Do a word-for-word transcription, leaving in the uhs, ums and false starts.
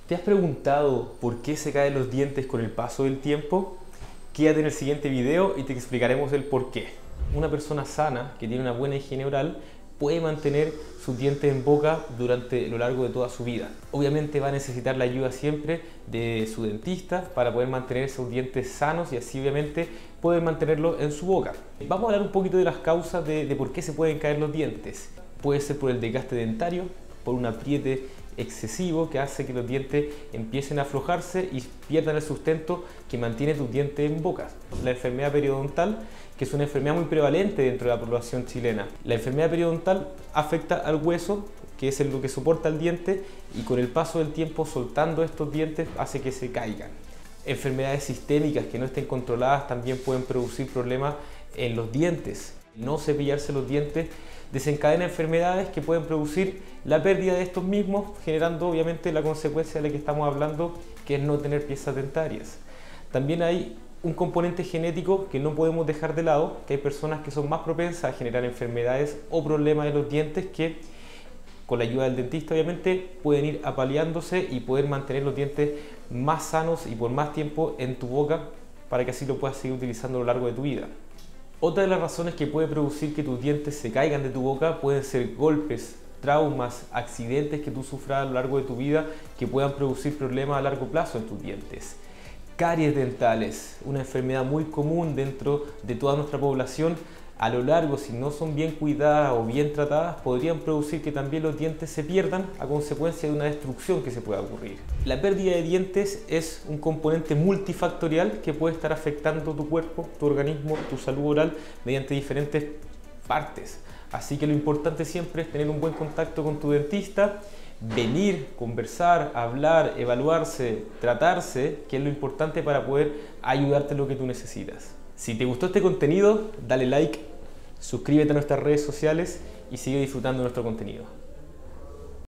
¿Te has preguntado por qué se caen los dientes con el paso del tiempo? Quédate en el siguiente video y te explicaremos el por qué. Una persona sana que tiene una buena higiene oral puede mantener sus dientes en boca durante lo largo de toda su vida. Obviamente va a necesitar la ayuda siempre de su dentista para poder mantener esos dientes sanos y así obviamente poder mantenerlos en su boca. Vamos a hablar un poquito de las causas de, de por qué se pueden caer los dientes. Puede ser por el desgaste dentario, por un apriete excesivo que hace que los dientes empiecen a aflojarse y pierdan el sustento que mantiene tus dientes en boca. La enfermedad periodontal, que es una enfermedad muy prevalente dentro de la población chilena. La enfermedad periodontal afecta al hueso, que es lo que soporta el diente, y con el paso del tiempo soltando estos dientes hace que se caigan. Enfermedades sistémicas que no estén controladas también pueden producir problemas en los dientes. No cepillarse los dientes desencadena enfermedades que pueden producir la pérdida de estos mismos, generando obviamente la consecuencia de la que estamos hablando, que es no tener piezas dentarias. También hay un componente genético que no podemos dejar de lado, que hay personas que son más propensas a generar enfermedades o problemas de los dientes que con la ayuda del dentista obviamente pueden ir apaleándose y poder mantener los dientes más sanos y por más tiempo en tu boca para que así lo puedas seguir utilizando a lo largo de tu vida. Otra de las razones que puede producir que tus dientes se caigan de tu boca pueden ser golpes, traumas, accidentes que tú sufras a lo largo de tu vida que puedan producir problemas a largo plazo en tus dientes. Caries dentales, una enfermedad muy común dentro de toda nuestra población. A lo largo, si no son bien cuidadas o bien tratadas, podrían producir que también los dientes se pierdan a consecuencia de una destrucción que se pueda ocurrir. La pérdida de dientes es un componente multifactorial que puede estar afectando tu cuerpo, tu organismo, tu salud oral mediante diferentes partes. Así que lo importante siempre es tener un buen contacto con tu dentista, venir, conversar, hablar, evaluarse, tratarse, que es lo importante para poder ayudarte en lo que tú necesitas. Si te gustó este contenido, dale like, suscríbete a nuestras redes sociales y sigue disfrutando de nuestro contenido.